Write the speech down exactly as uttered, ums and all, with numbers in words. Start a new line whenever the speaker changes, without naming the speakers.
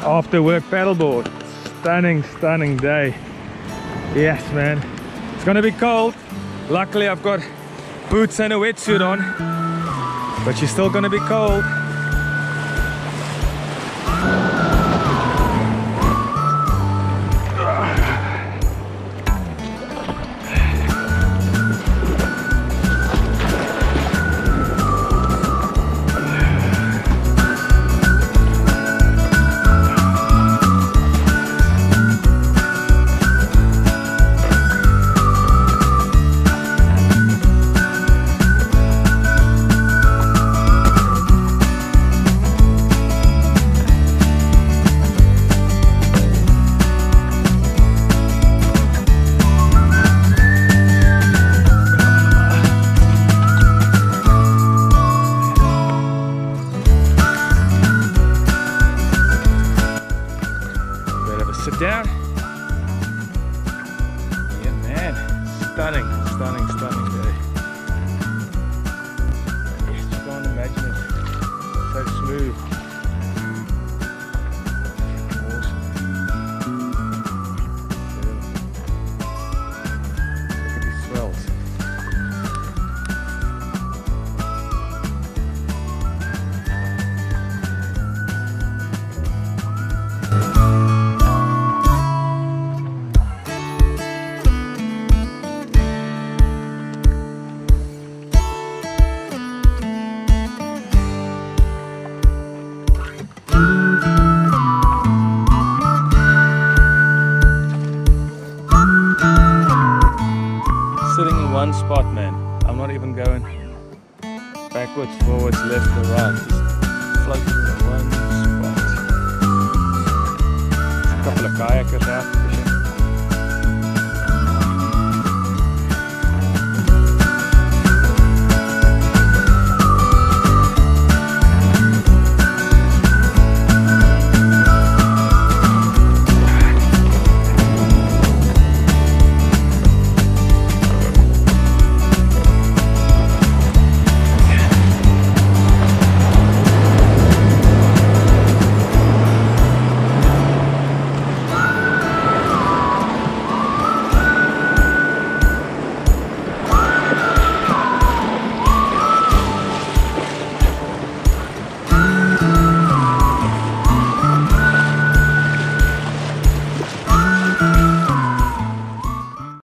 after work paddleboard. Stunning, stunning day. Yes, man. It's gonna be cold. Luckily, I've got boots and a wetsuit on, but you're still gonna be cold. Sit down. Yeah, man. Stunning, stunning, stunning day. Yes, you can't imagine it. So smooth. Awesome. Yeah. Look at these swells. Sitting in one spot, man. I'm not even going backwards, forwards, left or right. Just floating in one spot. A couple of kayakers out.